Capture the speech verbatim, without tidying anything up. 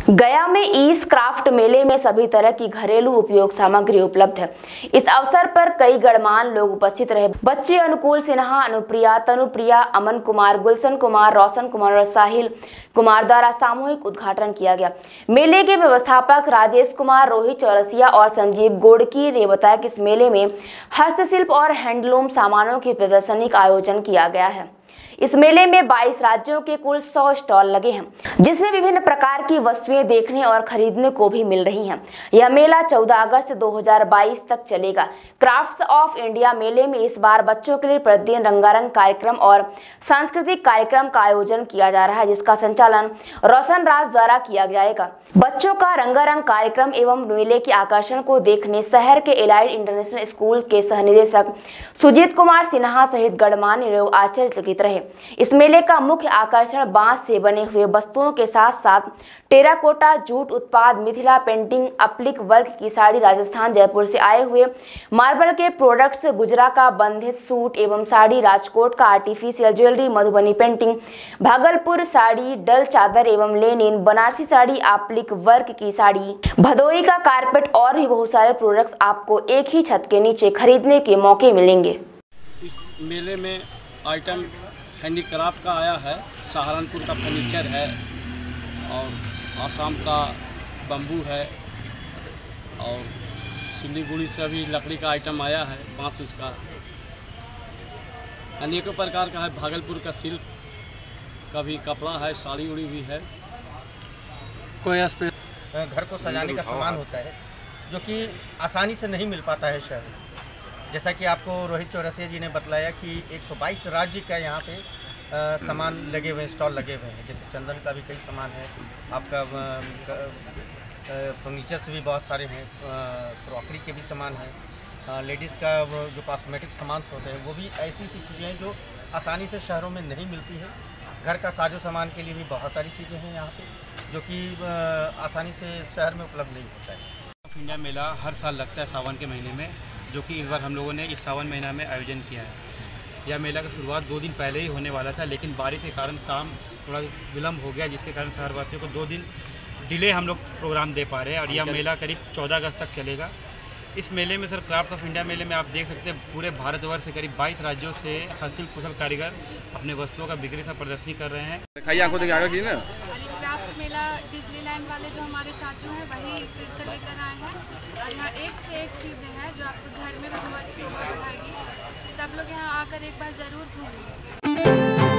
गया में ईस क्राफ्ट मेले में सभी तरह की घरेलू उपयोग सामग्री उपलब्ध है। इस अवसर पर कई गणमान्य लोग उपस्थित रहे। बच्चे अनुकूल सिन्हा, अनुप्रिया, तनुप्रिया, अमन कुमार, गुलशन कुमार, रोशन कुमार और साहिल कुमार द्वारा सामूहिक उद्घाटन किया गया। मेले के व्यवस्थापक राजेश कुमार, रोहित चौरसिया और संजीव गोड़की ने बताया कि इस मेले में हस्तशिल्प और हैंडलूम सामानों की प्रदर्शनी का आयोजन किया गया है। इस मेले में बाईस राज्यों के कुल सौ स्टॉल लगे हैं, जिसमें विभिन्न प्रकार की वस्तुएं देखने और खरीदने को भी मिल रही हैं। यह मेला चौदह अगस्त दो हज़ार बाईस तक चलेगा। क्राफ्ट्स ऑफ इंडिया मेले में इस बार बच्चों के लिए प्रतिदिन रंगारंग कार्यक्रम और सांस्कृतिक कार्यक्रम का आयोजन किया जा रहा है, जिसका संचालन रोशन राज द्वारा किया जाएगा। बच्चों का रंगारंग कार्यक्रम एवं मेले के आकर्षण को देखने शहर के एलाइड इंटरनेशनल स्कूल के सहनिदेशक सुजीत कुमार सिन्हा सहित गणमान्य लोग आश्चर्यचकित रहे। इस मेले का मुख्य आकर्षण बांस से बने हुए वस्तुओं के साथ साथ टेराकोटा, जूट उत्पाद, मिथिला पेंटिंग, अप्लिक वर्क की साड़ी, राजस्थान जयपुर से आए हुए मार्बल के प्रोडक्ट्स, गुजरा का बंधित सूट एवं साड़ी, राजकोट का artificial jewellery, Madhubani painting, Bhagalpur sari, Dal चादर एवं linen, Banarasi sari, applique work की साड़ी, भदोई का कारपेट और भी बहुत सारे प्रोडक्ट्स आपको एक ही छत के नीचे खरीदने के मौके मिलेंगे। इस मेले में आइटम हैंडीक्राफ्ट का आया है, सहारनपुर का फर्नीचर है और आसाम का बम्बू है और सिलीगुड़ी से अभी लकड़ी का आइटम आया है, बांस उसका अनेकों प्रकार का है। भागलपुर का सिल्क का भी कपड़ा है, साड़ी उड़ी भी है। कोई घर को सजाने का सामान होता है जो कि आसानी से नहीं मिल पाता है शहर में। जैसा कि आपको रोहित चौरसिया जी ने बतलाया कि एक सौ बाईस राज्य का यहाँ पे आ, सामान लगे हुए हैं, स्टॉल लगे हुए हैं। जैसे चंदन का भी कई सामान है, आपका फर्नीचर से भी बहुत सारे हैं, क्रॉकरी के भी सामान है, लेडीज़ का जो कॉस्मेटिक सामान होते हैं वो भी ऐसी सी चीज़ें हैं जो आसानी से शहरों में नहीं मिलती है। घर का साजो सामान के लिए भी बहुत सारी चीज़ें हैं यहाँ पे जो कि आसानी से शहर में उपलब्ध नहीं होता है। इंडिया मेला हर साल लगता है सावन के महीने में, जो कि इस बार हम लोगों ने इस सावन महीना में आयोजन किया है। यह मेला का शुरुआत दो दिन पहले ही होने वाला था, लेकिन बारिश के कारण काम थोड़ा विलम्ब हो गया, जिसके कारण शहरवासियों को दो दिन डिले हम लोग प्रोग्राम दे पा रहे हैं। और यह मेला करीब चौदह अगस्त तक चलेगा। इस मेले में सर क्राफ्ट ऑफ इंडिया मेले में आप देख सकते हैं पूरे भारतवर्ष से करीब बाईस राज्यों से हस्तशिल्प कुशल कारीगर अपने वस्तुओं का बिक्री सा प्रदर्शनी कर रहे हैं। क्राफ्ट मेला डिज्नीलैंड वाले जो हमारे चाचू हैं वही फिर से लेकर आए हैं और यहाँ एक से एक चीज़ें हैं जो आपको घर में भी बहुत शोभा बढ़ाएगी। सब लोग यहाँ आकर एक बार ज़रूर घूमें।